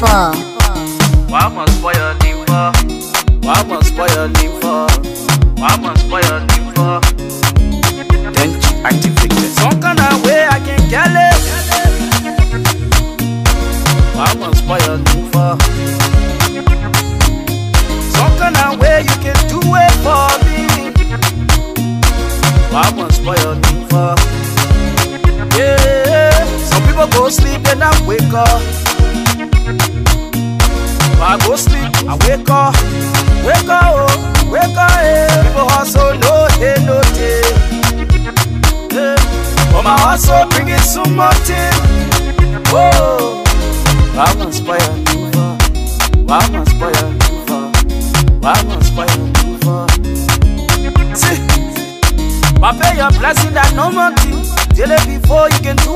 people. Why must spoil your liver? Why must spoil your liver? Why must spoil your liver? Then you activate it. Some kind of way I can get it. Why must spoil your liver? Some kind of way you can do it for me. Why must spoil your liver? Yeah, some people go sleep and I wake up. I go sleep, I wake up, oh, wake up, eh. People hustle, no day, no day. Yeah. But my hustle bring it so much in. Oh, why must spoil you for? Why must spoil you for? Why must spoil you for? See, I pay your blessing that no monkey. Tell it before you can do